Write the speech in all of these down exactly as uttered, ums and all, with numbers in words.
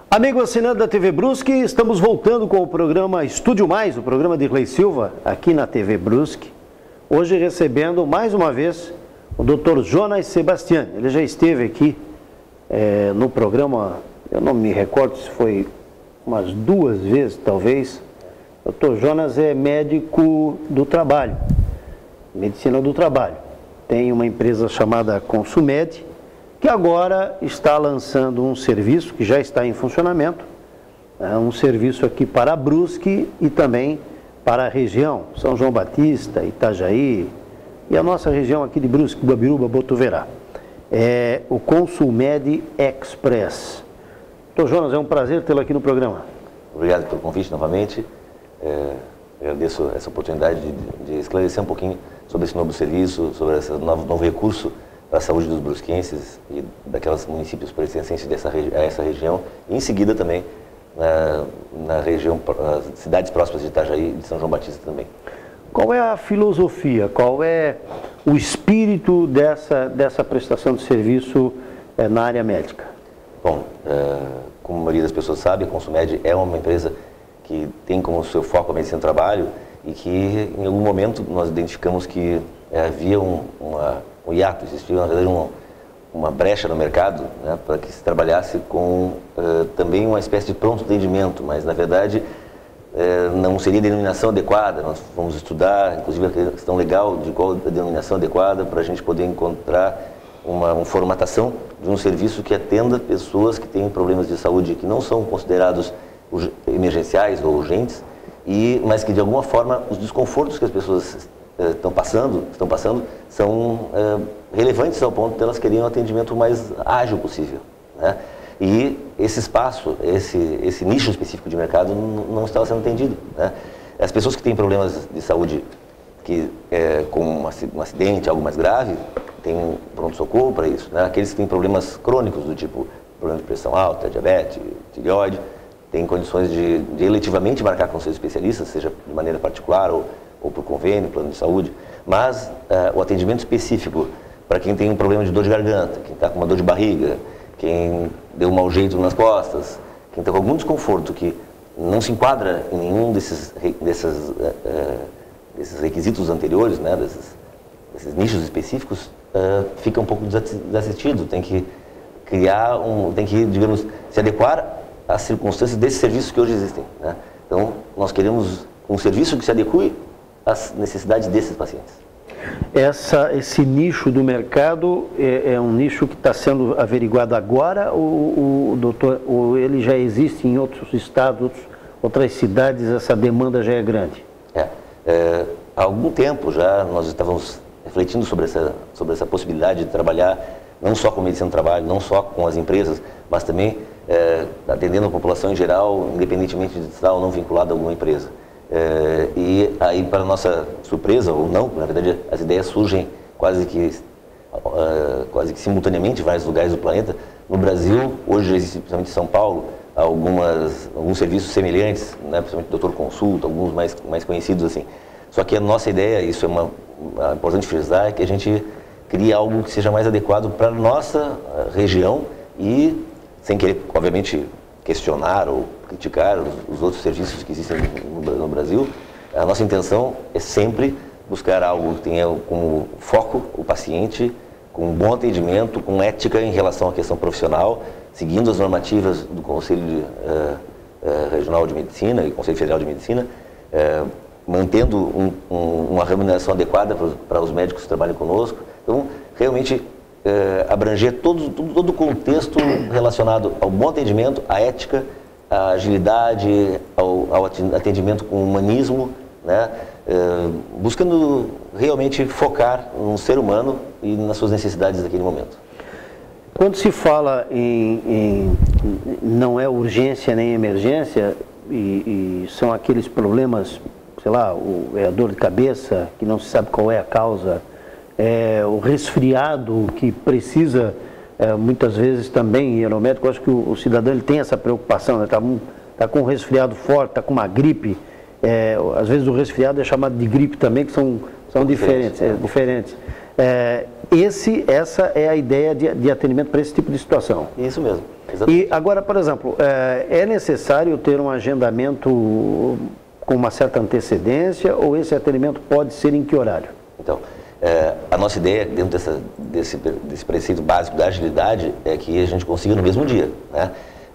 Amigo assinante da T V Brusque, estamos voltando com o programa Estúdio Mais, o programa de Irlei Silva, aqui na T V Brusque. Hoje recebendo mais uma vez o doutor Jonas Sebastiani. Ele já esteve aqui é, no programa, eu não me recordo se foi umas duas vezes talvez. O doutor Jonas é médico do trabalho, medicina do trabalho. Tem uma empresa chamada Consumed, que agora está lançando um serviço que já está em funcionamento, é um serviço aqui para Brusque e também para a região, São João Batista, Itajaí e a nossa região aqui de Brusque, Guabiruba, Botuverá. É o Consumed Express. Doutor Jonas, é um prazer tê-lo aqui no programa. Obrigado pelo convite novamente. É, agradeço essa oportunidade de, de esclarecer um pouquinho sobre esse novo serviço, sobre esse novo, novo recurso para a saúde dos brusquenses e daqueles municípios pertencentes dessa, a essa região, e em seguida também na, na região, as cidades próximas de Itajaí e de São João Batista também. Qual é a filosofia, qual é o espírito dessa, dessa prestação de serviço é, na área médica? Bom, é, como a maioria das pessoas sabe, a Consumed é uma empresa que tem como seu foco a medicina do trabalho e que em algum momento nós identificamos que é, havia um, uma um hiato, existia na verdade uma, uma brecha no mercado, né, para que se trabalhasse com uh, também uma espécie de pronto atendimento, mas na verdade uh, não seria a denominação adequada. Nós vamos estudar, inclusive a questão legal de qual a denominação adequada para a gente poder encontrar uma, uma formatação de um serviço que atenda pessoas que têm problemas de saúde que não são considerados emergenciais ou urgentes, e, mas que de alguma forma os desconfortos que as pessoas estão passando, estão passando são é, relevantes ao ponto de elas quererem um atendimento mais ágil possível, né? E esse espaço, esse, esse nicho específico de mercado não, não estava sendo atendido, né? As pessoas que têm problemas de saúde, que, é, com um acidente, algo mais grave, tem um pronto-socorro para isso, né? Aqueles que têm problemas crônicos do tipo problema de pressão alta, diabetes, tireoide, têm condições de, de eletivamente marcar com seus especialistas, seja de maneira particular ou ou por convênio, plano de saúde, mas uh, o atendimento específico para quem tem um problema de dor de garganta, quem está com uma dor de barriga, quem deu um mau jeito nas costas, quem está com algum desconforto que não se enquadra em nenhum desses, desses, uh, uh, desses requisitos anteriores, né, desses, desses nichos específicos, uh, fica um pouco desassistido, tem que criar, um, tem que, digamos, se adequar às circunstâncias desses serviços que hoje existem, né? Então, nós queremos um serviço que se adeque as necessidades desses pacientes. Essa, esse nicho do mercado é, é um nicho que está sendo averiguado agora ou, o doutor, ou ele já existe em outros estados, outros, outras cidades, essa demanda já é grande? É, é, há algum tempo já nós estávamos refletindo sobre essa, sobre essa possibilidade de trabalhar não só com medicina do trabalho, não só com as empresas, mas também é, atendendo a população em geral, independentemente de estar ou não vinculado a alguma empresa. É, e aí, para nossa surpresa, ou não, na verdade, as ideias surgem quase que, uh, quase que simultaneamente em vários lugares do planeta. No Brasil, hoje existe, principalmente em São Paulo, algumas, alguns serviços semelhantes, né, principalmente doutor consulta, alguns mais, mais conhecidos assim. Só que a nossa ideia, isso é uma, uma importante frisar, é que a gente crie algo que seja mais adequado para a nossa região e, sem querer, obviamente, questionar ou criticar os, os outros serviços que existem no, no Brasil, a nossa intenção é sempre buscar algo que tenha como foco o paciente, com um bom atendimento, com ética em relação à questão profissional, seguindo as normativas do Conselho de, uh, uh, Regional de Medicina e Conselho Federal de Medicina, uh, mantendo um, um, uma remuneração adequada para, para os médicos que trabalham conosco. Então, realmente, Uh, abranger todo, todo, todo o contexto relacionado ao bom atendimento, à ética, à agilidade, ao, ao atendimento com humanismo, né? Uh, buscando realmente focar no ser humano e nas suas necessidades naquele momento. Quando se fala em, em não é urgência nem emergência, e, e são aqueles problemas, sei lá, o, é a dor de cabeça, que não se sabe qual é a causa, É, o resfriado que precisa, é, muitas vezes também, ir ao médico. Eu acho que o, o cidadão ele tem essa preocupação, está né? tá com um resfriado forte, está com uma gripe, é, às vezes o resfriado é chamado de gripe também, que são, são diferentes, é, diferentes. É, esse, essa é a ideia de, de atendimento para esse tipo de situação. Isso mesmo. Exatamente. E agora, por exemplo, é, é necessário ter um agendamento com uma certa antecedência ou esse atendimento pode ser em que horário? Então, é, a nossa ideia, dentro dessa, desse, desse preceito básico da agilidade, é que a gente consiga no mesmo dia, né?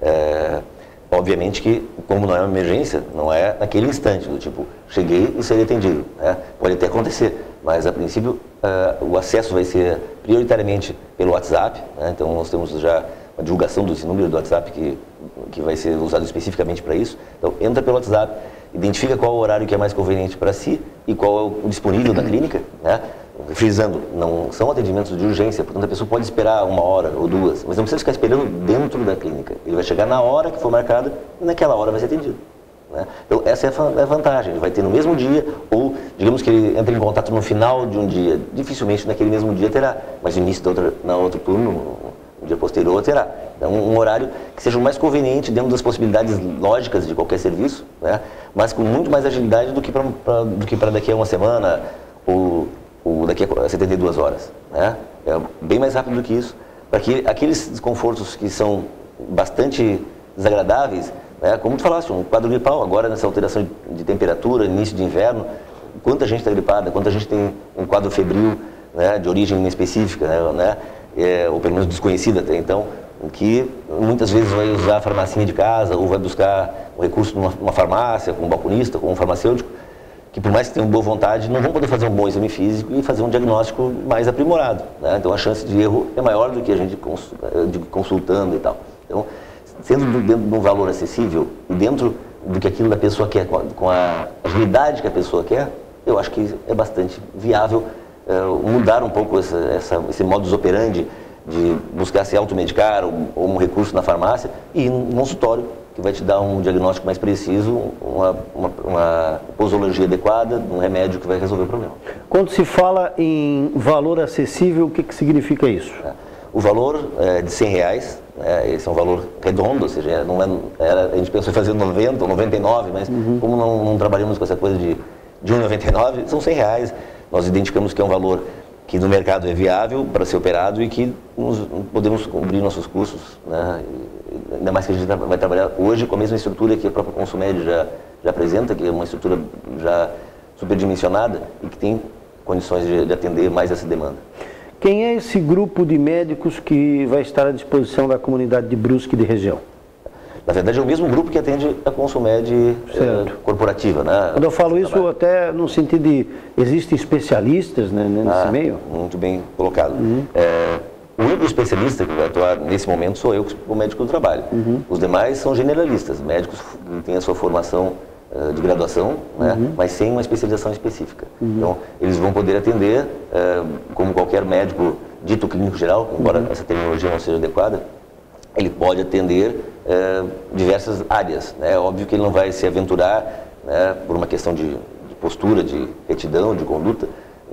É, obviamente que, como não é uma emergência, não é naquele instante, do tipo, cheguei e serei atendido, né? Pode até acontecer, mas a princípio uh, o acesso vai ser prioritariamente pelo WhatsApp, né? Então nós temos já uma divulgação desse número do WhatsApp que, que vai ser usado especificamente para isso. Então entra pelo WhatsApp, identifica qual o horário que é mais conveniente para si e qual é o disponível da clínica, né? Frisando, não são atendimentos de urgência, portanto a pessoa pode esperar uma hora ou duas, mas não precisa ficar esperando dentro da clínica. Ele vai chegar na hora que for marcada e naquela hora vai ser atendido, né? Então essa é a vantagem, ele vai ter no mesmo dia ou, digamos que ele entre em contato no final de um dia, dificilmente naquele mesmo dia terá, mas no início da outra, na outro turno, no dia posterior terá. Então um horário que seja o mais conveniente dentro das possibilidades lógicas de qualquer serviço, né? Mas com muito mais agilidade do que para daqui a uma semana ou ou daqui a setenta e duas horas, né? É bem mais rápido do que isso, para que aqueles desconfortos que são bastante desagradáveis, né? Como tu falaste, um quadro gripal, agora nessa alteração de, de temperatura, início de inverno, quanta gente está gripada, quanta gente tem um quadro febril, né? De origem inespecífica, né? É, ou pelo menos desconhecida até então, que muitas vezes vai usar a farmacinha de casa ou vai buscar um recurso numa, numa farmácia, com um balconista, com um farmacêutico, que por mais que tenham boa vontade, não vão poder fazer um bom exame físico e fazer um diagnóstico mais aprimorado, né? Então a chance de erro é maior do que a gente consultando e tal. Então, sendo dentro de um valor acessível e dentro do que aquilo da pessoa quer, com a agilidade que a pessoa quer, eu acho que é bastante viável uh, mudar um pouco essa, essa, esse modus operandi de buscar se automedicar ou, ou um recurso na farmácia e ir num consultório, que vai te dar um diagnóstico mais preciso, uma, uma, uma posologia adequada, um remédio que vai resolver o problema. Quando se fala em valor acessível, o que, que significa isso? É. O valor é de cem reais, é, esse é um valor redondo, ou seja, não é, era, a gente pensou em fazer noventa ou noventa e nove, mas uhum. como não, não trabalhamos com essa coisa de, de um e noventa e nove, são cem reais. Nós identificamos que é um valor que no mercado é viável para ser operado e que nos, podemos cobrir nossos custos, né? Ainda mais que a gente vai trabalhar hoje com a mesma estrutura que a própria Consumed já, já apresenta, que é uma estrutura já superdimensionada e que tem condições de, de atender mais essa demanda. Quem é esse grupo de médicos que vai estar à disposição da comunidade de Brusque e de região? Na verdade, é o mesmo grupo que atende a Consumed eh, corporativa, né? Quando eu falo isso, trabalho. Até no sentido de, existem especialistas, né, nesse ah, meio? Muito bem colocado. Uhum. É, o único especialista que vai atuar nesse momento sou eu, o médico do trabalho. Uhum. Os demais são generalistas, médicos que têm a sua formação uh, de graduação, né, uhum. mas sem uma especialização específica. Uhum. Então, eles vão poder atender, uh, como qualquer médico dito clínico geral, embora uhum. essa terminologia não seja adequada, ele pode atender uh, diversas áreas, né? É óbvio que ele não vai se aventurar, né, por uma questão de, de postura, de retidão, de conduta,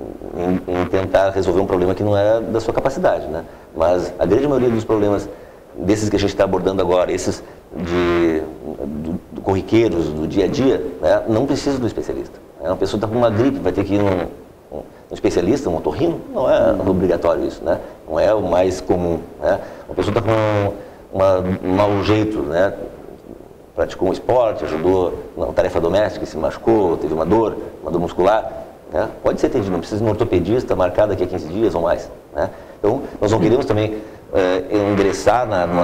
em, em tentar resolver um problema que não é da sua capacidade, né? Mas a grande maioria dos problemas desses que a gente está abordando agora, esses de, do, do corriqueiros, do dia a dia, né, não precisa do especialista. É uma pessoa que está com uma gripe, vai ter que ir num, um especialista, um otorrino, não é obrigatório isso, né? Não é o mais comum, né? Uma pessoa está com uma, um mau jeito, né? Praticou um esporte, ajudou na tarefa doméstica, se machucou, teve uma dor, uma dor muscular, né? Pode ser atendido, não precisa de um ortopedista marcado daqui a quinze dias ou mais, né? Então, nós não queremos também uh, ingressar na, na,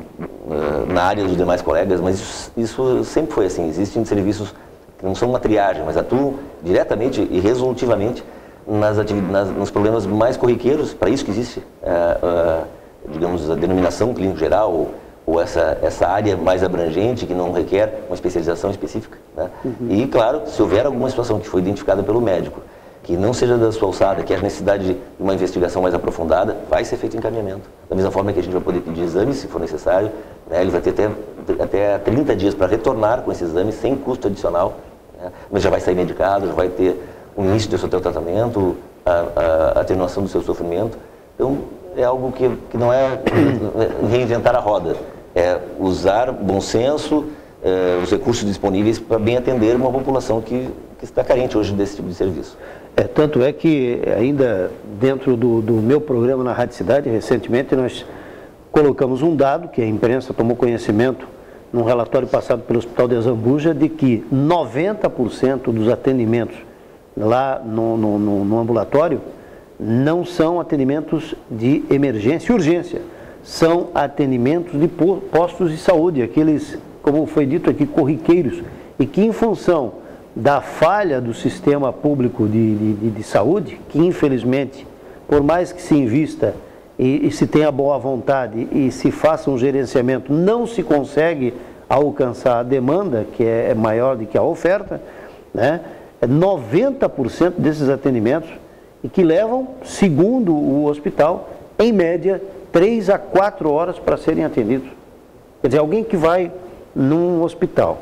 uh, na área dos demais colegas, mas isso, isso sempre foi assim. Existem serviços que não são uma triagem, mas atuam diretamente e resolutivamente nas nas, nos problemas mais corriqueiros. Para isso que existe, uh, uh, digamos, a denominação clínico geral, ou, ou essa, essa área mais abrangente, que não requer uma especialização específica, né? Uhum. E, claro, se houver alguma situação que foi identificada pelo médico, que não seja da sua alçada, que haja necessidade de uma investigação mais aprofundada, vai ser feito encaminhamento. Da mesma forma que a gente vai poder pedir exames, se for necessário, né? Ele vai ter até, até trinta dias para retornar com esses exames, sem custo adicional, né? Mas já vai sair medicado, já vai ter o início do seu tratamento, a, a, a atenuação do seu sofrimento. Então, é algo que, que não é reinventar a roda, é usar bom senso, uh, os recursos disponíveis para bem atender uma população que, que está carente hoje desse tipo de serviço. É, tanto é que ainda dentro do, do meu programa na Rádio Cidade, recentemente nós colocamos um dado que a imprensa tomou conhecimento num relatório passado pelo Hospital de Azambuja, de que noventa por cento dos atendimentos lá no, no, no, no ambulatório não são atendimentos de emergência e urgência, são atendimentos de postos de saúde, aqueles, como foi dito aqui, corriqueiros, e que em função da falha do sistema público de, de, de saúde, que infelizmente, por mais que se invista e, e se tenha boa vontade e se faça um gerenciamento, não se consegue alcançar a demanda, que é maior do que a oferta, né? noventa por cento desses atendimentos e que levam, segundo o hospital, em média, três a quatro horas para serem atendidos. Quer dizer, alguém que vai num hospital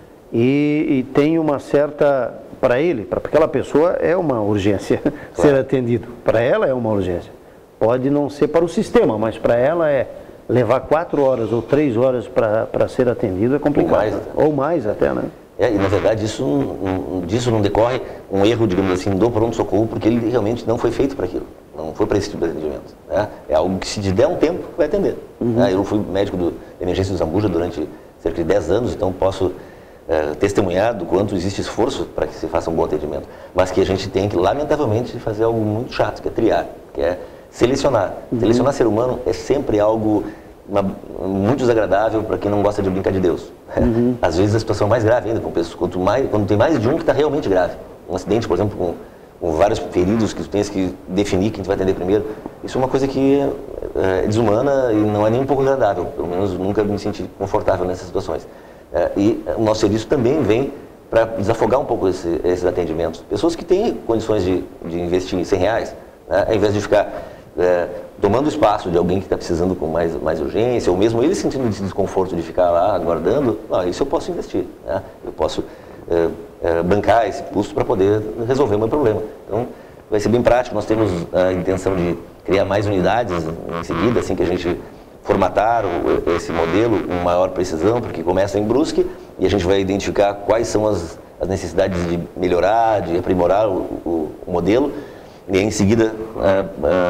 e, e tem uma certa, para ele, para aquela pessoa é uma urgência claro. ser atendido, para ela é uma urgência. Pode não ser para o sistema, mas para ela é levar quatro horas ou três horas para ser atendido é complicado. Ou mais até, ou mais até né? É, e na verdade isso, um, disso não decorre um erro, digamos assim, do pronto-socorro, porque ele realmente não foi feito para aquilo, não foi para esse tipo de atendimento. Né? É algo que se te der um tempo, vai atender. Uhum. Né? Eu fui médico do, de emergência do Zambuja durante cerca de dez anos, então posso é, testemunhar do quanto existe esforço para que se faça um bom atendimento, mas que a gente tem que, lamentavelmente, fazer algo muito chato, que é triar, que é selecionar. Uhum. Selecionar ser humano é sempre algo uma, muito desagradável para quem não gosta de brincar de Deus. Uhum. Às vezes a situação é mais grave ainda, com pessoas, quanto mais, quando tem mais de um que está realmente grave. Um acidente, por exemplo, com, com vários feridos que tu tens que definir quem tu vai atender primeiro. Isso é uma coisa que é, é desumana e não é nem um pouco agradável. Pelo menos nunca me senti confortável nessas situações. É, e o nosso serviço também vem para desafogar um pouco esse, esses atendimentos. Pessoas que têm condições de, de investir cem reais, né, ao invés de ficar é, tomando espaço de alguém que está precisando com mais, mais urgência, ou mesmo ele sentindo esse desconforto de ficar lá aguardando, ah, isso eu posso investir, né? Eu posso é, é, bancar esse custo para poder resolver o meu problema. Então, vai ser bem prático. Nós temos a intenção de criar mais unidades em seguida, assim que a gente formatar o, esse modelo com maior precisão, porque começa em Brusque e a gente vai identificar quais são as, as necessidades de melhorar, de aprimorar o, o, o modelo. E em seguida uh,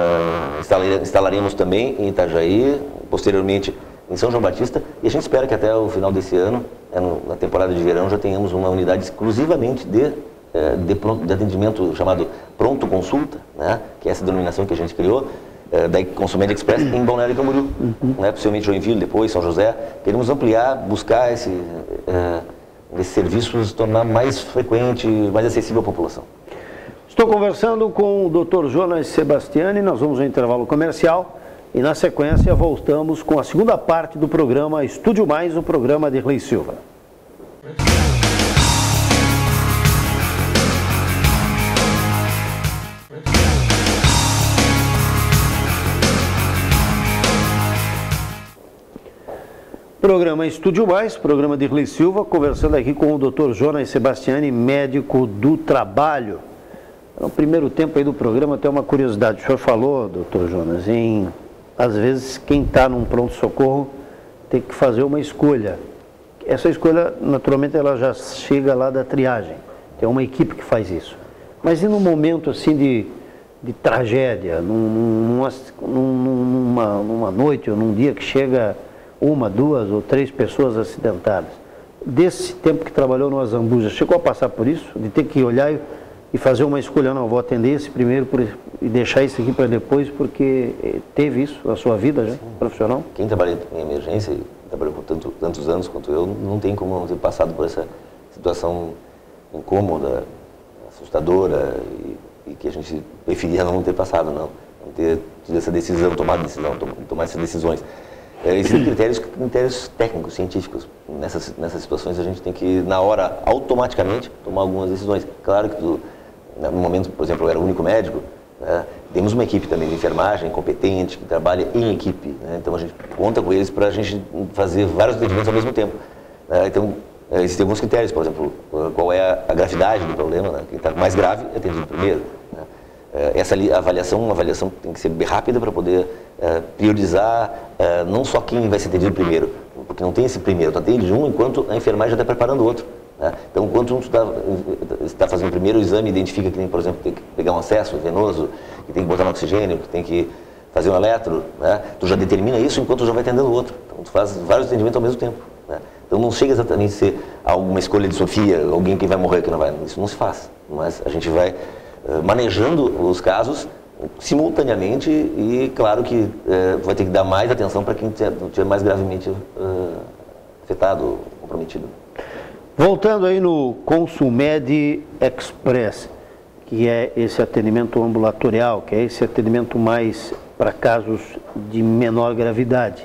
uh, instalaremos também em Itajaí, posteriormente em São João Batista, e a gente espera que até o final desse ano, na temporada de verão, já tenhamos uma unidade exclusivamente de, uh, de, pronto, de atendimento chamado Pronto Consulta, né, que é essa denominação que a gente criou, uh, da Consumed Express em Balneário Camboriú, uhum. né, possivelmente Joinville, depois São José. Queremos ampliar, buscar esse, uh, esse serviço se tornar mais frequente, mais acessível à população. Estou conversando com o doutor Jonas Sebastiani, nós vamos ao intervalo comercial e na sequência voltamos com a segunda parte do programa Estúdio Mais, o programa de Dirley Silva. Programa Estúdio Mais, programa de Dirley Silva, conversando aqui com o doutor Jonas Sebastiani, médico do trabalho. No primeiro tempo aí do programa, tem uma curiosidade. O senhor falou, doutor Jonas, em, às vezes, quem está num pronto-socorro tem que fazer uma escolha. Essa escolha, naturalmente, ela já chega lá da triagem. Tem uma equipe que faz isso. Mas e num momento, assim, de, de tragédia, num, numa, numa, numa noite ou num dia que chega uma, duas ou três pessoas acidentadas? Desse tempo que trabalhou no Azambuja, chegou a passar por isso? De ter que olhar e... e fazer uma escolha, não, vou atender esse primeiro por, e deixar esse aqui para depois, porque teve isso na sua vida já, Sim. profissional? Quem trabalha em emergência, e trabalhou por tanto, tantos anos quanto eu, não tem como não ter passado por essa situação incômoda, assustadora, e, e que a gente preferia não ter passado, não. Não ter tido essa decisão, tomado decisão, tomar essas decisões. É, existem critérios, critérios técnicos, científicos. Nessas, nessas situações a gente tem que, na hora, automaticamente, tomar algumas decisões. Claro que tu, no momento, por exemplo, eu era o único médico, né, temos uma equipe também de enfermagem competente, que trabalha em equipe. Né, então a gente conta com eles para a gente fazer vários atendimentos ao mesmo tempo. Né, então, existem alguns critérios, por exemplo, qual é a gravidade do problema, né, quem está mais grave é atendido primeiro. Né. Essa avaliação, uma avaliação tem que ser bem rápida para poder uh, priorizar uh, não só quem vai ser atendido primeiro, porque porque não tem esse primeiro, tu atende um enquanto a enfermagem já está preparando outro. Né? Então, enquanto tu está tá fazendo o primeiro exame, identifica que tem, por exemplo, tem que pegar um acesso venoso, que tem que botar no oxigênio, que tem que fazer um eletro, né? Tu já determina isso enquanto tu já vai atendendo o outro. Então, tu faz vários atendimentos ao mesmo tempo. Né? Então, não chega exatamente a ser alguma escolha de Sofia, alguém que vai morrer, que não vai. Isso não se faz. Mas a gente vai uh, manejando os casos simultaneamente e, claro, que uh, vai ter que dar mais atenção para quem estiver mais gravemente uh, afetado, comprometido. Voltando aí no Consumed Express, que é esse atendimento ambulatorial, que é esse atendimento mais para casos de menor gravidade.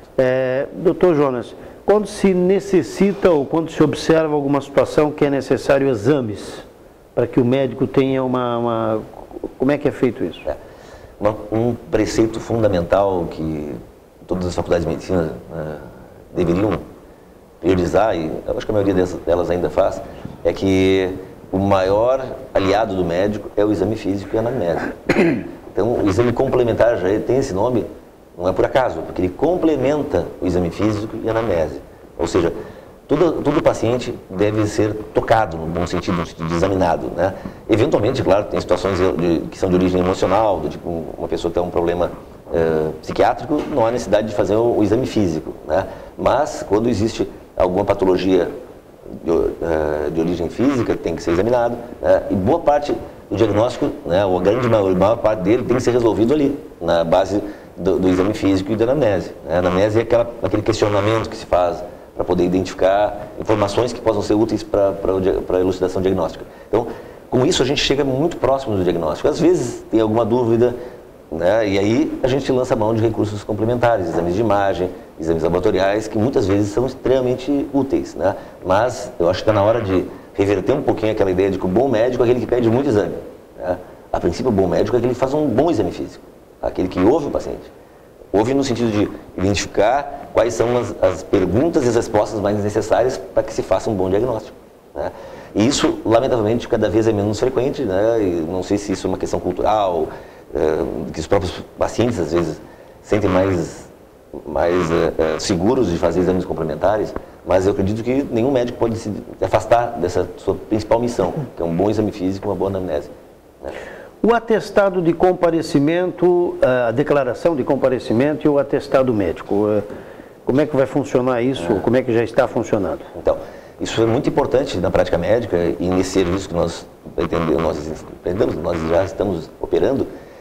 É, doutor Jonas, quando se necessita ou quando se observa alguma situação que é necessário exames para que o médico tenha uma... uma como é que é feito isso? É, uma, um preceito fundamental que todas as faculdades de medicina uh, deveriam priorizar, e eu acho que a maioria delas ainda faz, é que o maior aliado do médico é o exame físico e a anamnese. Então, o exame complementar já tem esse nome, não é por acaso, porque ele complementa o exame físico e a anamnese. Ou seja, todo, todo paciente deve ser tocado, no bom sentido, no sentido de examinado. Né? Eventualmente, claro, tem situações de, que são de origem emocional, do tipo uma pessoa que tem um problema uh, psiquiátrico, não há necessidade de fazer o, o exame físico. Né? Mas, quando existe alguma patologia de, uh, de origem física, tem que ser examinado. Né? E boa parte do diagnóstico, né, ou a grande maior, maior parte dele, tem que ser resolvido ali, na base do, do exame físico e da anamnese. Né? A anamnese é aquela, aquele questionamento que se faz para poder identificar informações que possam ser úteis para a elucidação diagnóstica. Então, com isso a gente chega muito próximo do diagnóstico. Às vezes tem alguma dúvida, né, e aí a gente lança a mão de recursos complementares, exames de imagem, exames laboratoriais, que muitas vezes são extremamente úteis. Né? Mas eu acho que está na hora de reverter um pouquinho aquela ideia de que o bom médico é aquele que pede muito exame. Né? A princípio, o bom médico é aquele que faz um bom exame físico, aquele que ouve o paciente. Ouve no sentido de identificar quais são as, as perguntas e as respostas mais necessárias para que se faça um bom diagnóstico. Né? E isso, lamentavelmente, cada vez é menos frequente, né? E não sei se isso é uma questão cultural, é, que os próprios pacientes, às vezes, sentem mais, mais é, seguros de fazer exames complementares, mas eu acredito que nenhum médico pode se afastar dessa sua principal missão, que é um bom exame físico e uma boa anamnese. Né? O atestado de comparecimento, a declaração de comparecimento e o atestado médico, como é que vai funcionar isso? É. Como é que já está funcionando? Então, isso é muito importante na prática médica e nesse serviço que nós entendemos, nós, entendemos, nós já estamos operando.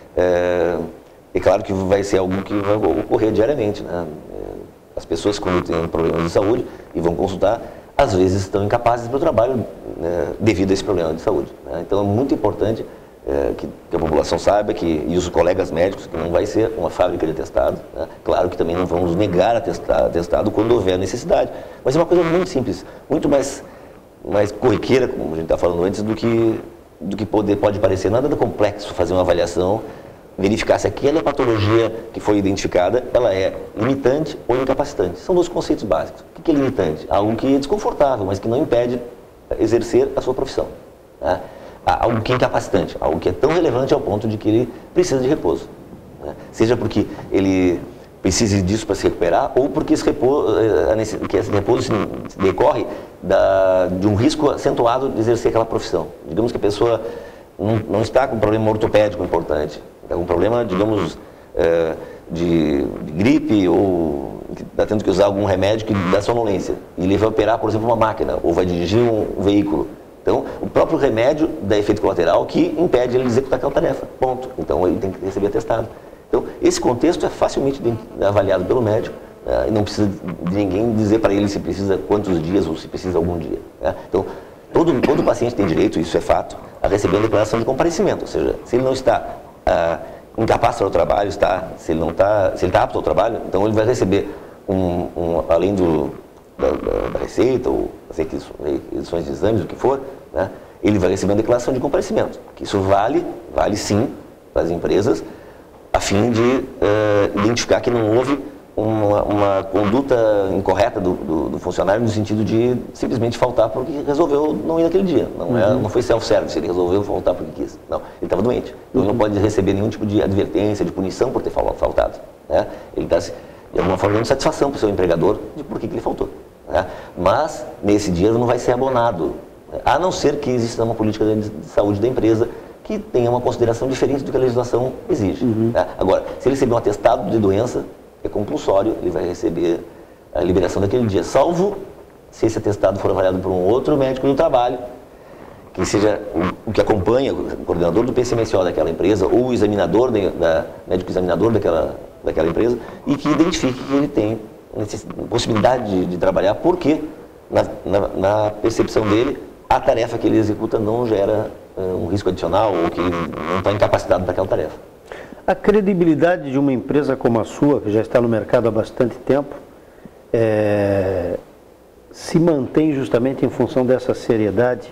É, é claro que vai ser algo que vai ocorrer diariamente. Né? As pessoas, quando têm problemas de saúde e vão consultar, às vezes estão incapazes para o trabalho, né, devido a esse problema de saúde. Né? Então, é muito importante É, que, que a população saiba, que, e os colegas médicos, que não vai ser uma fábrica de atestado. Né? Claro que também não vamos negar atestado, atestado quando houver necessidade, mas é uma coisa muito simples, muito mais, mais corriqueira, como a gente está falando antes, do que, do que pode, pode parecer. Nada de complexo fazer uma avaliação, verificar se aquela patologia que foi identificada, ela é limitante ou incapacitante. São dois conceitos básicos. O que é limitante? Algo que é desconfortável, mas que não impede exercer a sua profissão. Né? Algo que é incapacitante, algo que é tão relevante ao ponto de que ele precisa de repouso. Né? Seja porque ele precise disso para se recuperar, ou porque esse repouso, que esse repouso decorre da, de um risco acentuado de exercer aquela profissão. Digamos que a pessoa não, não está com um problema ortopédico importante, está com um problema, digamos, é, de, de gripe, ou está tendo que usar algum remédio que dá sonolência, e ele vai operar, por exemplo, uma máquina, ou vai dirigir um veículo. Então, o próprio remédio dá efeito colateral que impede ele de executar aquela tarefa, ponto. Então, ele tem que receber atestado. Então, esse contexto é facilmente avaliado pelo médico, né? E não precisa de ninguém dizer para ele se precisa quantos dias ou se precisa algum dia. Né? Então, todo, todo paciente tem direito, isso é fato, a receber uma declaração de comparecimento. Ou seja, se ele não está ah, incapaz para o trabalho, está, se ele não está, se ele está apto ao trabalho, então ele vai receber, um, um, além do... Da, da, da receita, ou as edições de exames, o que for, né, ele vai receber uma declaração de comparecimento. Que isso vale, vale sim, para as empresas, a fim de uh, identificar que não houve uma, uma conduta incorreta do, do, do funcionário no sentido de simplesmente faltar porque resolveu não ir naquele dia. Não, uhum. é, não foi self-service, ele resolveu faltar porque quis. Não, ele estava doente. Então, uhum. ele não pode receber nenhum tipo de advertência, de punição por ter faltado. Né? Ele está de alguma forma, dando satisfação para o seu empregador de por que, que ele faltou. Né? Mas, nesse dinheiro não vai ser abonado, né? A não ser que exista uma política de saúde da empresa que tenha uma consideração diferente do que a legislação exige. Uhum. Né? Agora, se ele receber um atestado de doença, é compulsório, ele vai receber a liberação daquele dia, salvo se esse atestado for avaliado por um outro médico do trabalho, que seja o, o que acompanha, o coordenador do P C M S O daquela empresa, ou o examinador, da, da, médico examinador daquela, daquela empresa, e que identifique que ele tem possibilidade de, de trabalhar, porque na, na, na percepção dele, a tarefa que ele executa não gera uh, um risco adicional, ou que ele não está incapacitado para aquela tarefa. A credibilidade de uma empresa como a sua, que já está no mercado há bastante tempo, é, se mantém justamente em função dessa seriedade,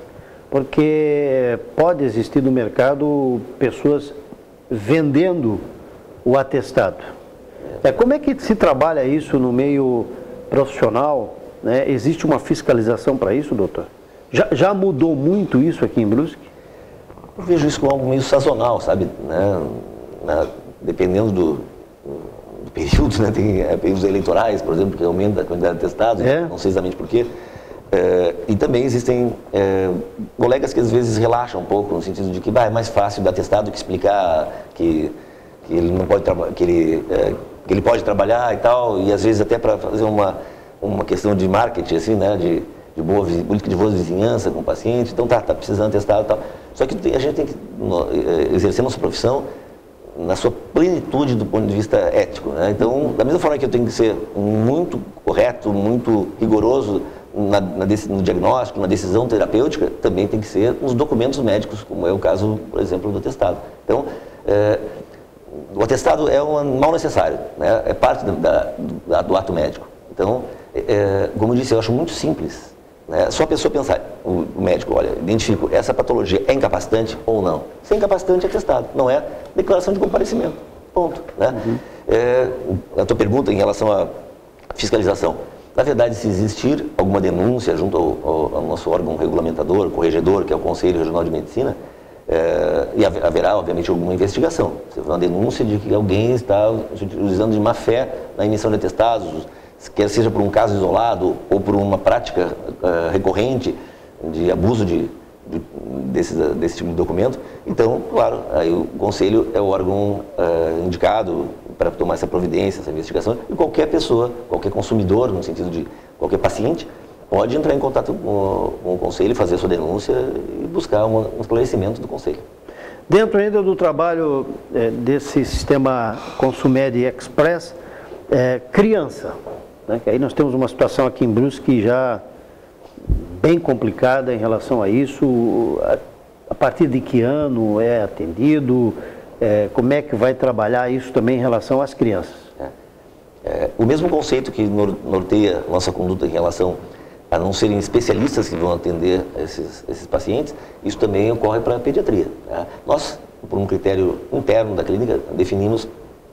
porque pode existir no mercado pessoas vendendo o atestado. É, como é que se trabalha isso no meio profissional? Né? Existe uma fiscalização para isso, doutor? Já, já mudou muito isso aqui em Brusque? Eu vejo isso como algo meio sazonal, sabe? Né? Na, dependendo do, do período, né? Tem é, períodos eleitorais, por exemplo, que aumenta a quantidade de atestados, é. Não sei exatamente porquê. É, e também existem é, colegas que às vezes relaxam um pouco, no sentido de que bah, é mais fácil dar atestado que explicar que, que ele não pode que ele, é, que ele pode trabalhar e tal, e às vezes até para fazer uma, uma questão de marketing, assim, né? De, de boa, política de boa vizinhança com o paciente, então tá, tá precisando atestado e tal. Só que a gente tem que exercer nossa profissão na sua plenitude do ponto de vista ético, né? Então, da mesma forma que eu tenho que ser muito correto, muito rigoroso na, na, no diagnóstico, na decisão terapêutica, também tem que ser os documentos médicos, como é o caso, por exemplo, do atestado. Então, é, o atestado é um mal necessário, né? É parte da, da, do ato médico. Então, é, como eu disse, eu acho muito simples. É só a pessoa pensar, o médico, olha, identifico, essa patologia é incapacitante ou não. Se é incapacitante, é atestado, não é declaração de comparecimento, ponto. Né? Uhum. É, a tua pergunta em relação à fiscalização, na verdade, se existir alguma denúncia junto ao, ao, ao nosso órgão regulamentador, corregedor, que é o Conselho Regional de Medicina, é, e haverá, obviamente, alguma investigação. Se houver uma denúncia de que alguém está utilizando de má fé na emissão de atestados, quer seja por um caso isolado ou por uma prática uh, recorrente de abuso de, de, desse, desse tipo de documento, então, claro, aí o Conselho é o órgão uh, indicado para tomar essa providência, essa investigação, e qualquer pessoa, qualquer consumidor, no sentido de qualquer paciente, pode entrar em contato com, com o Conselho, fazer a sua denúncia e buscar um, um esclarecimento do Conselho. Dentro ainda do trabalho é, desse sistema Consumed Express, é, criança, né, que aí nós temos uma situação aqui em Brusque já bem complicada em relação a isso. A, a partir de que ano é atendido? É, como é que vai trabalhar isso também em relação às crianças? É, é, o mesmo conceito que norteia nossa conduta em relação a não serem especialistas que vão atender esses, esses pacientes, isso também ocorre para a pediatria. Né? Nós, por um critério interno da clínica, definimos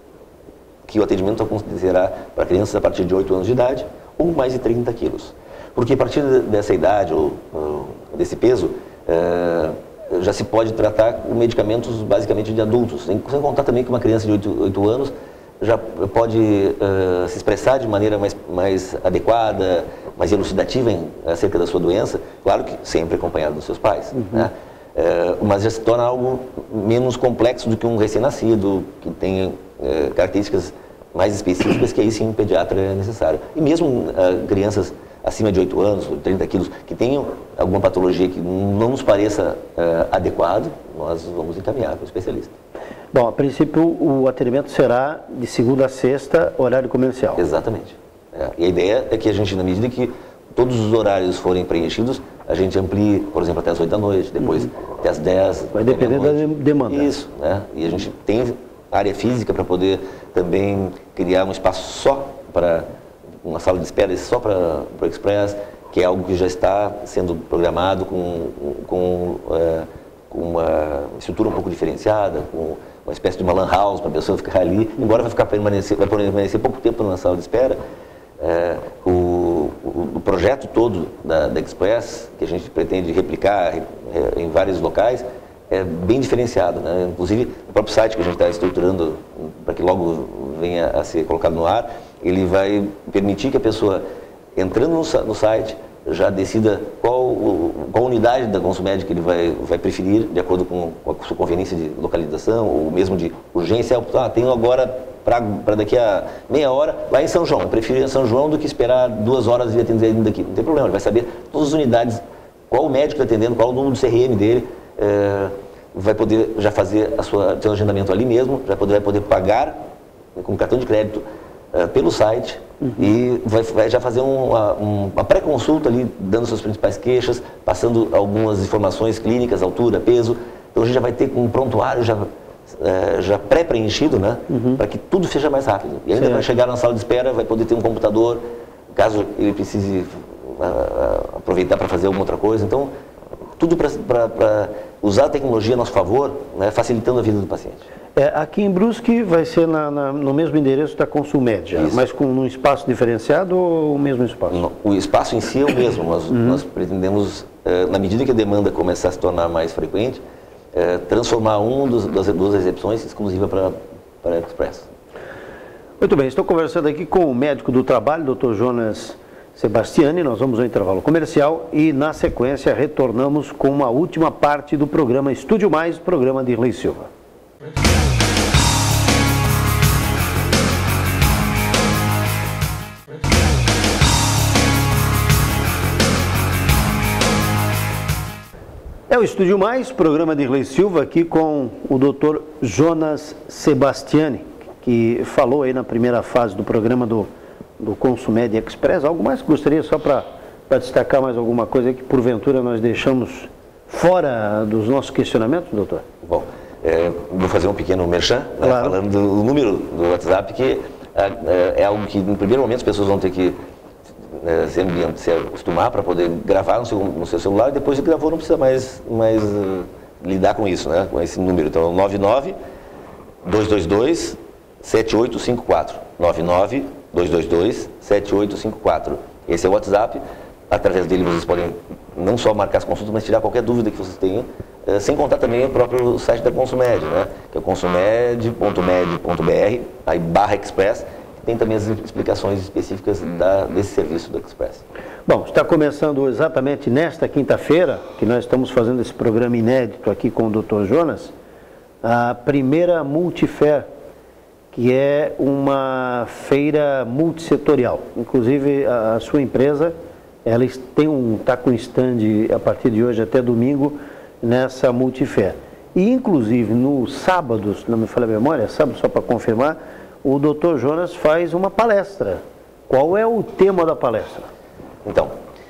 que o atendimento acontecerá para crianças a partir de oito anos de idade ou mais de trinta quilos. Porque a partir dessa idade ou, ou desse peso, é, já se pode tratar com medicamentos basicamente de adultos. Sem, sem contar também que uma criança de oito anos já pode uh, se expressar de maneira mais, mais adequada, mais elucidativa em, acerca da sua doença, claro que sempre acompanhado dos seus pais. Uhum. Né? Uh, mas já se torna algo menos complexo do que um recém-nascido, que tem uh, características mais específicas, que aí sim um pediatra é necessário. E mesmo uh, crianças acima de oito anos, trinta quilos, que tenham alguma patologia que não nos pareça uh, adequado, nós vamos encaminhar para o especialista. Bom, a princípio o atendimento será de segunda a sexta, horário comercial. Exatamente. É. E a ideia é que a gente, na medida que todos os horários forem preenchidos, a gente amplie, por exemplo, até as oito da noite, depois uhum. até as dez. Vai depender da demanda. Isso, né? E a gente tem área física para poder também criar um espaço só para uma sala de espera só para o Express, que é algo que já está sendo programado com, com, é, com uma estrutura um pouco diferenciada, com uma espécie de uma lan house para a pessoa ficar ali, embora vai, ficar permanecer, vai permanecer pouco tempo na sala de espera. É, o, o, o projeto todo da, da Express, que a gente pretende replicar em vários locais, é bem diferenciado, né? Inclusive, o próprio site que a gente está estruturando para que logo venha a ser colocado no ar, ele vai permitir que a pessoa, entrando no, no site, já decida qual, qual unidade da Consumed que ele vai, vai preferir, de acordo com, com a sua conveniência de localização, ou mesmo de urgência. Ah, tenho agora para daqui a meia hora lá em São João. Eu prefiro ir em São João do que esperar duas horas e atender daqui. Não tem problema, ele vai saber todas as unidades, qual o médico está atendendo, qual o número do C R M dele, é, vai poder já fazer a sua, seu agendamento ali mesmo, já poder, vai poder pagar com cartão de crédito é, pelo site. Uhum. E vai, vai já fazer uma, uma pré-consulta ali, dando suas principais queixas, passando algumas informações clínicas, altura, peso. Então a gente já vai ter um prontuário já, é, já pré-preenchido, né? Uhum. Para que tudo seja mais rápido. E ainda vai chegar na sala de espera, vai poder ter um computador, caso ele precise uh, aproveitar para fazer alguma outra coisa. Então, tudo para usar a tecnologia a nosso favor, né? Facilitando a vida do paciente. É, aqui em Brusque vai ser na, na, no mesmo endereço da Consumed, mas com um espaço diferenciado ou o mesmo espaço? No, o espaço em si é o mesmo. Nós, uhum. nós pretendemos, eh, na medida que a demanda começar a se tornar mais frequente, eh, transformar um dos, das duas recepções exclusiva para para Express. Muito bem, estou conversando aqui com o médico do trabalho, doutor Jonas Sebastiani. Nós vamos ao intervalo comercial e, na sequência, retornamos com a última parte do programa Estúdio Mais, programa de Irlei Silva. É o Estúdio Mais, programa de Irlei Silva, aqui com o doutor Jonas Sebastiani, que falou aí na primeira fase do programa do, do Consumed Express. Algo mais que gostaria, só para destacar mais alguma coisa que porventura nós deixamos fora dos nossos questionamentos, doutor? Bom, é, vou fazer um pequeno merchan, né, claro. Falando do número do WhatsApp, que é, é algo que no primeiro momento as pessoas vão ter que é, se, se acostumar para poder gravar no seu, no seu celular, e depois de gravou não precisa mais, mais uh, lidar com isso, né, com esse número. Então, nove nove, dois dois dois, sete oito cinco quatro, nove nove, dois dois dois, sete oito cinco quatro. Esse é o WhatsApp. Através dele vocês podem não só marcar as consultas, mas tirar qualquer dúvida que vocês tenham, eh, sem contar também o próprio site da Consumed, né? Que é consumed ponto med ponto br, aí barra Express, que tem também as explicações específicas da, desse serviço do Express. Bom, está começando exatamente nesta quinta-feira, que nós estamos fazendo esse programa inédito aqui com o doutor Jonas, a primeira Multifair, que é uma feira multissetorial. Inclusive, a, a sua empresa, ela tem um, está com stand a partir de hoje até domingo nessa Multifair. E, inclusive, nos sábados, não me falha a memória, sábado só para confirmar, o doutor Jonas faz uma palestra. Qual é o tema da palestra? Então,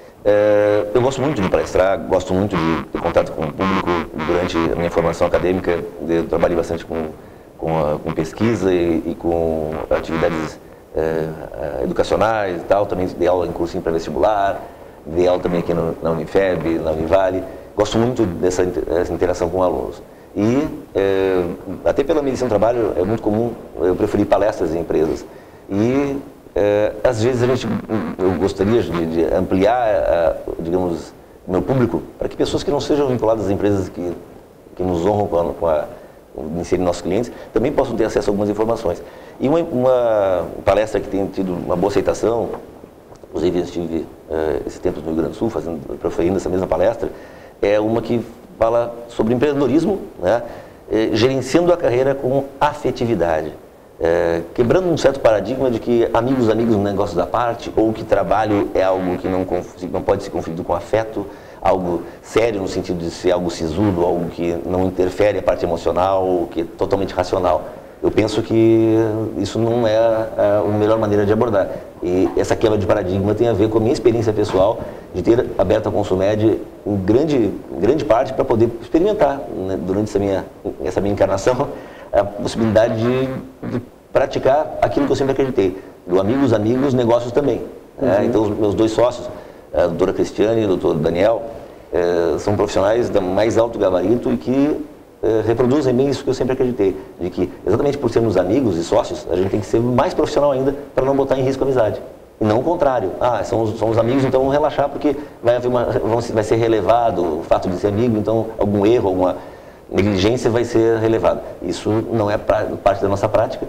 é, eu gosto muito de palestrar, gosto muito de ter contato com o público. Durante a minha formação acadêmica, eu trabalhei bastante com Com, a, com pesquisa e, e com atividades é, educacionais e tal. Também dei aula em cursinho pré-vestibular, dei aula também aqui no, na Unifeb, na Univale. Gosto muito dessa, dessa interação com alunos. E, é, até pela medicina do trabalho, é muito comum eu preferir palestras em empresas. E, é, às vezes, a gente, eu gostaria de, de ampliar, a, digamos, o meu público, para que pessoas que não sejam vinculadas às empresas que, que nos honram com a, com a inserir nossos clientes, também possam ter acesso a algumas informações. E uma, uma palestra que tem tido uma boa aceitação, inclusive eu estive uh, esse tempo no Rio Grande do Sul fazendo, proferindo essa mesma palestra, é uma que fala sobre empreendedorismo, né, eh, gerenciando a carreira com afetividade, eh, quebrando um certo paradigma de que amigos, amigos, negócios da parte, ou que trabalho é algo que não, não pode ser confundido com afeto, algo sério no sentido de ser algo sisudo, algo que não interfere a parte emocional, que é totalmente racional. Eu penso que isso não é a, a melhor maneira de abordar. E essa quebra de paradigma tem a ver com a minha experiência pessoal de ter aberto a Consumed em grande, em grande parte para poder experimentar, né, durante essa minha, essa minha encarnação, a possibilidade de, de praticar aquilo que eu sempre acreditei, do amigos, amigos, negócios também. Uhum. É, então, os meus dois sócios, a doutora Cristiane e o doutor Daniel, eh, são profissionais da mais alto gabarito e que eh, reproduzem bem isso que eu sempre acreditei, de que exatamente por sermos amigos e sócios, a gente tem que ser mais profissional ainda para não botar em risco a amizade. E não o contrário. Ah, somos, somos amigos, então vamos relaxar porque vai, haver uma, vai ser relevado o fato de ser amigo, então algum erro, alguma negligência vai ser relevado. Isso não é pra, parte da nossa prática.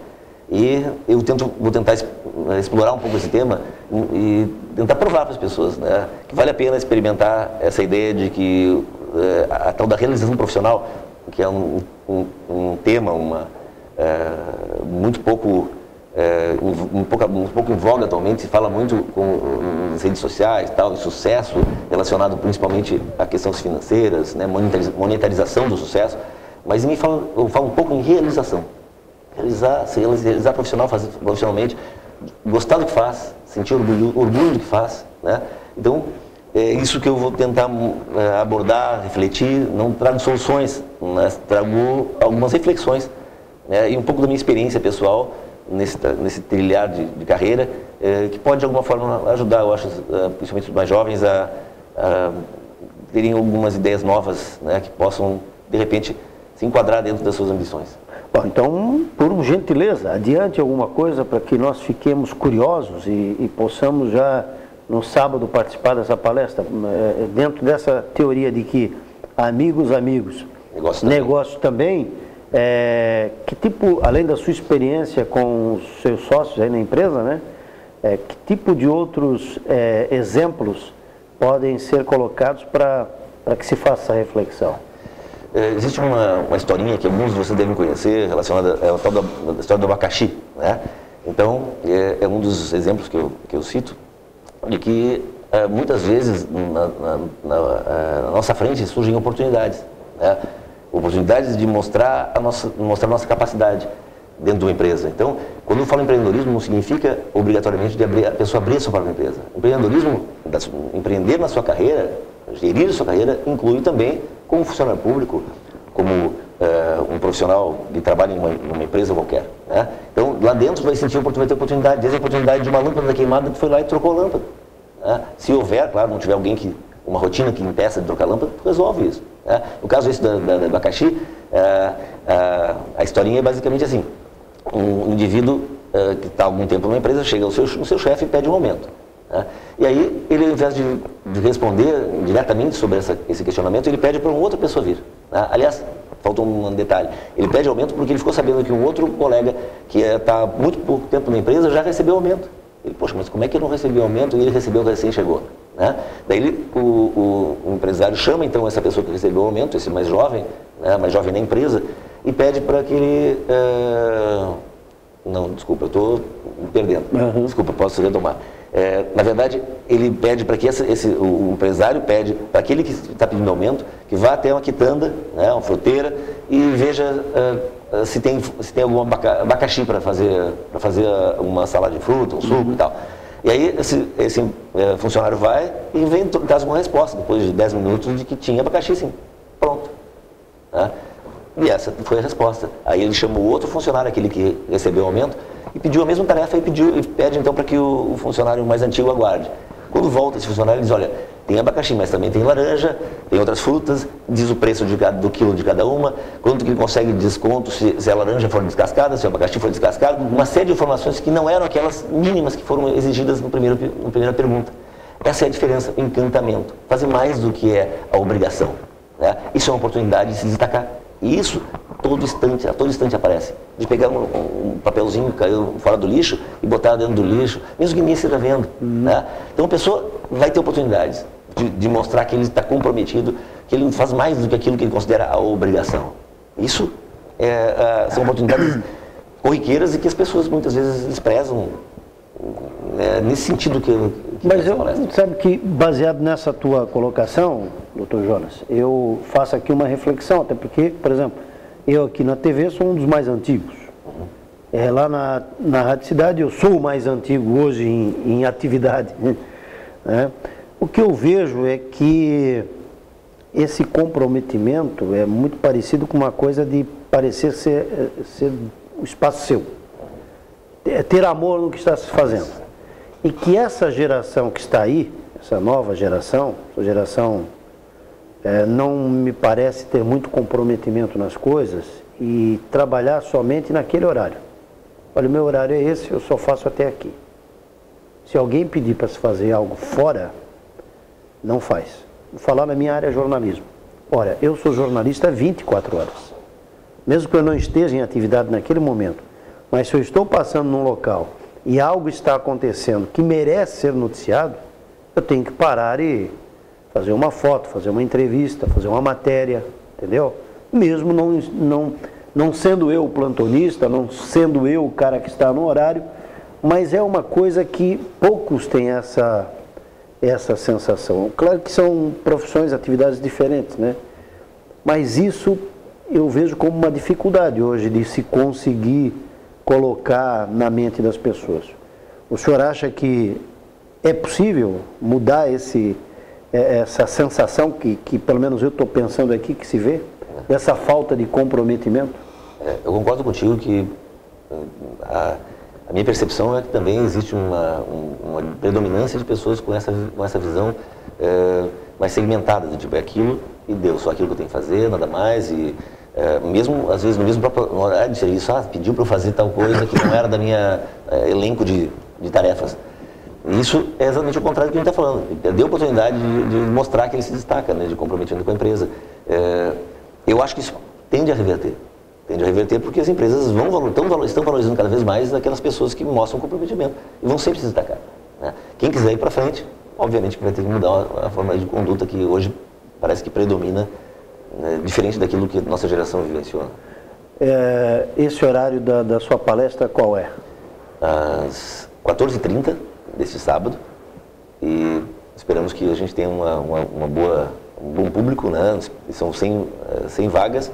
E eu tento, vou tentar explorar um pouco esse tema e tentar provar para as pessoas, né, que vale a pena experimentar essa ideia de que é, a tal da realização profissional, que é um, um, um tema uma, é, muito pouco, é, um, pouco, um pouco em voga atualmente, se fala muito com, nas redes sociais, tal, de sucesso, relacionado principalmente a questões financeiras, né, monetarização do sucesso, mas me fala, eu falo um pouco em realização. Realizar, se realizar profissional, fazer profissionalmente, gostar do que faz, sentir orgulho, orgulho do que faz, né? Então, é isso que eu vou tentar é, abordar, refletir. Não trago soluções, mas trago algumas reflexões, né? E um pouco da minha experiência pessoal nesse, nesse trilhar de, de carreira, é, que pode de alguma forma ajudar, eu acho, principalmente os mais jovens, a, a terem algumas ideias novas, né? Que possam, de repente, se enquadrar dentro das suas ambições. Bom, então, por gentileza, adiante alguma coisa para que nós fiquemos curiosos e, e possamos já, no sábado, participar dessa palestra, é, dentro dessa teoria de que amigos, amigos, negócio também, negócio também é, que tipo, além da sua experiência com os seus sócios aí na empresa, né, é, que tipo de outros é, exemplos podem ser colocados para para que se faça essa reflexão? É, existe uma, uma historinha que alguns de vocês devem conhecer, relacionada ao tal da, da história do abacaxi, né? Então, é, é um dos exemplos que eu, que eu cito, de que é, muitas vezes na, na, na, na nossa frente surgem oportunidades, né? Oportunidades de mostrar a nossa, mostrar a nossa capacidade dentro de uma empresa. Então, quando eu falo empreendedorismo, não significa obrigatoriamente de abrir, a pessoa abrir a sua própria empresa. Empreendedorismo, empreender na sua carreira, gerir a sua carreira, inclui também como funcionário público, como é, um profissional que trabalha em uma, numa empresa qualquer, né? Então, lá dentro vai sentir vai ter oportunidade, desde a oportunidade de uma lâmpada queimada que foi lá e trocou a lâmpada, né? Se houver, claro, não tiver alguém que, uma rotina que impeça de trocar a lâmpada, resolve isso, né? No caso esse da, da, da abacaxi, é, é, a historinha é basicamente assim: um indivíduo é, que está há algum tempo numa empresa, chega ao seu, no seu chefe e pede um aumento, né? E aí, ele, ao invés de, de responder diretamente sobre essa, esse questionamento, ele pede para uma outra pessoa vir, né? Aliás, faltou um detalhe: ele pede aumento porque ele ficou sabendo que um outro colega que está há muito pouco tempo na empresa já recebeu aumento. Ele, poxa, mas como é que eu não recebi aumento e ele recebeu recém chegou, né? Daí ele, o, o, o empresário chama então essa pessoa que recebeu o aumento, esse mais jovem, né, mais jovem na empresa, e pede para que ele... É... Não, desculpa, eu estou perdendo. Uhum. Desculpa, posso retomar. É, na verdade, ele pede para que esse, esse, o empresário pede para aquele que está pedindo aumento que vá até uma quitanda, né, uma fruteira, e veja uh, uh, se, tem, se tem algum abaca, abacaxi para fazer, para fazer uma salada de fruta, um suco, uhum, e tal. E aí esse, esse uh, funcionário vai e vem traz uma resposta, depois de dez minutos, de que tinha abacaxi sim. Pronto. Né? E essa foi a resposta. Aí ele chamou o outro funcionário, aquele que recebeu o aumento, e pediu a mesma tarefa e, pediu, e pede então para que o, o funcionário mais antigo aguarde. Quando volta esse funcionário, ele diz: olha, tem abacaxi, mas também tem laranja, tem outras frutas, diz o preço de, do quilo de cada uma, quanto que ele consegue de desconto se, se a laranja for descascada, se o abacaxi for descascado, uma série de informações que não eram aquelas mínimas que foram exigidas no primeiro, na primeira pergunta. Essa é a diferença, o encantamento, fazer mais do que é a obrigação, né? Isso é uma oportunidade de se destacar. E isso, todo instante, a todo instante aparece. De pegar um, um papelzinho que caiu fora do lixo e botar dentro do lixo, mesmo que ninguém esteja vendo, uhum, né? Então a pessoa vai ter oportunidades de, de mostrar que ele está comprometido, que ele faz mais do que aquilo que ele considera a obrigação. Isso é, é, são oportunidades corriqueiras e que as pessoas muitas vezes desprezam, é, nesse sentido que, que Mas eu, sabe que, baseado nessa tua colocação, doutor Jonas, eu faço aqui uma reflexão, até porque, por exemplo, eu aqui na T V sou um dos mais antigos. Uhum. É, lá na, na Rádio Cidade eu sou o mais antigo hoje em, em atividade, né? O que eu vejo é que esse comprometimento é muito parecido com uma coisa de parecer ser, ser o espaço seu. É ter amor no que está se fazendo. E que essa geração que está aí, essa nova geração, essa geração é, não me parece ter muito comprometimento nas coisas e trabalhar somente naquele horário. Olha, o meu horário é esse, eu só faço até aqui. Se alguém pedir para se fazer algo fora, não faz. Vou falar na minha área é jornalismo. Olha, eu sou jornalista há vinte e quatro horas. Mesmo que eu não esteja em atividade naquele momento, Mas se eu estou passando num local e algo está acontecendo que merece ser noticiado, eu tenho que parar e fazer uma foto, fazer uma entrevista, fazer uma matéria, entendeu? Mesmo não, não, não sendo eu o plantonista, não sendo eu o cara que está no horário, mas é uma coisa que poucos têm essa, essa sensação. Claro que são profissões, atividades diferentes, né? Mas isso eu vejo como uma dificuldade hoje de se conseguir colocar na mente das pessoas. O senhor acha que é possível mudar esse, essa sensação que, que pelo menos eu estou pensando aqui, que se vê, dessa falta de comprometimento? É, eu concordo contigo que a, a minha percepção é que também existe uma, uma predominância de pessoas com essa, com essa visão é, mais segmentada, do tipo, é aquilo e deu, só aquilo que eu tenho que fazer, nada mais, e é, mesmo, às vezes, no mesmo próprio horário de serviço, ah, pediu para eu fazer tal coisa que não era da minha é, elenco de, de tarefas. Isso é exatamente o contrário do que a gente está falando. Ele perdeu a oportunidade de, de mostrar que ele se destaca, né, de comprometimento com a empresa. É, eu acho que isso tende a reverter. Tende a reverter porque as empresas vão valor, tão, estão valorizando cada vez mais aquelas pessoas que mostram comprometimento e vão sempre se destacar, né? Quem quiser ir para frente, obviamente vai ter que mudar a forma de conduta que hoje parece que predomina, né, diferente daquilo que a nossa geração vivenciou. É, esse horário da, da sua palestra qual é? Às quatorze e trinta deste sábado, e esperamos que a gente tenha uma, uma, uma boa, um bom público, né? São cem, cem vagas,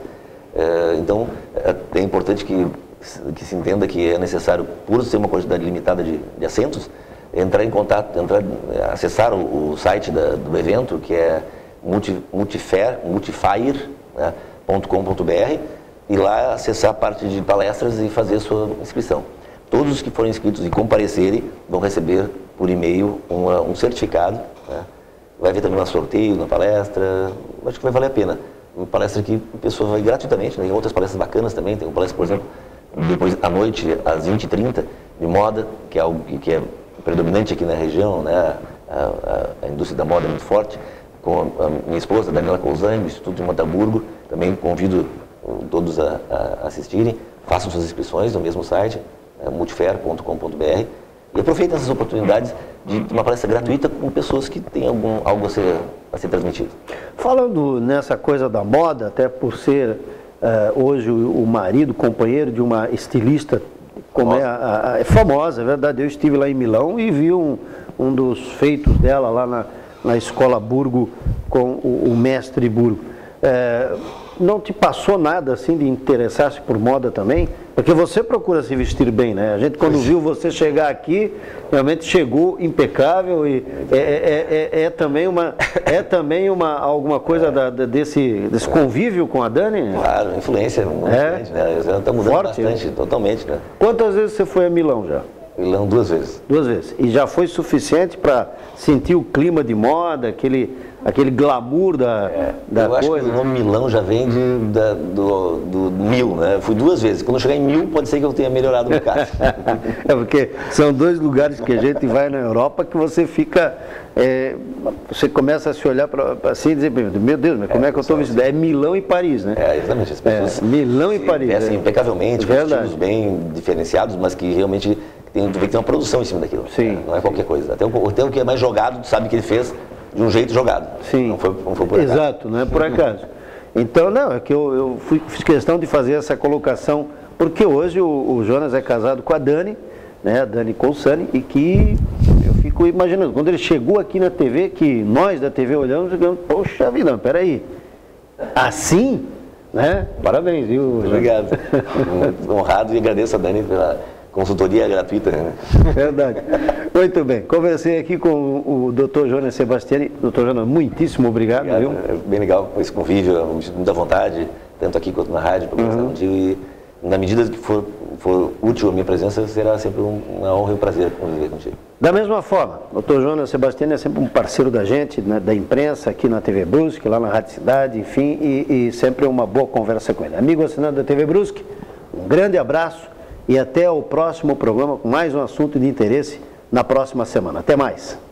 então é importante que, que se entenda que é necessário, por ser uma quantidade limitada de, de assentos, entrar em contato, entrar, acessar o, o site da, do evento, que é multi, multifair, multifire, né, ponto com ponto br, e lá acessar a parte de palestras e fazer a sua inscrição. Todos os que forem inscritos e comparecerem vão receber por e-mail uma, um certificado, né? Vai haver também um sorteio na palestra, acho que vai valer a pena. Uma palestra que a pessoa vai gratuitamente, né? Tem outras palestras bacanas também, tem uma palestra, por exemplo, depois à noite, às vinte e trinta, de moda, que é algo que é predominante aqui na região, né? A, a, a indústria da moda é muito forte, com a minha esposa, Daniela Cousani, do Instituto de Montaburgo, também convido todos a, a assistirem, façam suas inscrições no mesmo site, é multifair ponto com ponto br, e aproveitem essas oportunidades de uma palestra gratuita com pessoas que têm algum, algo a ser, a ser transmitido. Falando nessa coisa da moda, até por ser uh, hoje o, o marido, companheiro de uma estilista, como famosa. É, a, a, é famosa, é verdade, eu estive lá em Milão e vi um, um dos feitos dela lá na, na Escola Burgo com o, o mestre Burgo. É, não te passou nada assim de interessar-se por moda também? Porque você procura se vestir bem, né? A gente quando viu você chegar aqui, realmente chegou impecável e é, é, é, é também, uma, é também uma, alguma coisa da, desse, desse convívio com a Dani? Claro, influência muito é. grande, né? Ela está mudando Forte, bastante, né? Totalmente, né? Quantas vezes você foi a Milão já? Milão duas vezes. Duas vezes. E já foi suficiente para sentir o clima de moda, aquele, aquele glamour da, é, da eu coisa? Eu acho que o nome Milão já vem de, da, do, do mil, né? Fui duas vezes. Quando eu chegar em mil, pode ser que eu tenha melhorado no caso. É porque são dois lugares que a gente vai na Europa que você fica... É, você começa a se olhar para assim e dizer, meu Deus, mas como é, é que eu estou vestido? É Milão e Paris, né? É, exatamente. As pessoas é, Milão e Paris. Vestem é. impecavelmente, com estilos bem diferenciados, mas que realmente... Tem, tem que ter uma produção em cima daquilo. Sim, né? Não é sim. qualquer coisa. Até o, até o que é mais jogado, tu sabe que ele fez de um jeito jogado. Sim. Não foi, não foi por acaso. Exato, não é por acaso. Então, não, é que eu, eu fui, fiz questão de fazer essa colocação, porque hoje o, o Jonas é casado com a Dani, né, a Dani Cousani, e que eu fico imaginando, quando ele chegou aqui na T V, que nós da T V olhamos, ficamos, poxa vida, não, peraí, assim, né? Parabéns, viu? Obrigado. Honrado e agradeço a Dani pela consultoria gratuita, né? Verdade. Muito bem. Conversei aqui com o doutor Jonas Sebastiani. doutor Jonas, muitíssimo obrigado. obrigado. Viu? É bem legal esse convívio, muita vontade, tanto aqui quanto na rádio, para conversar uhum. contigo. E na medida que for, for útil a minha presença, será sempre uma honra e um prazer conviver contigo. Da mesma forma, doutor Jonas Sebastiani é sempre um parceiro da gente, né, da imprensa, aqui na T V Brusque, lá na Rádio Cidade, enfim, e, e sempre uma boa conversa com ele. Amigo assinante da T V Brusque, um grande abraço. E até o próximo programa com mais um assunto de interesse na próxima semana. Até mais!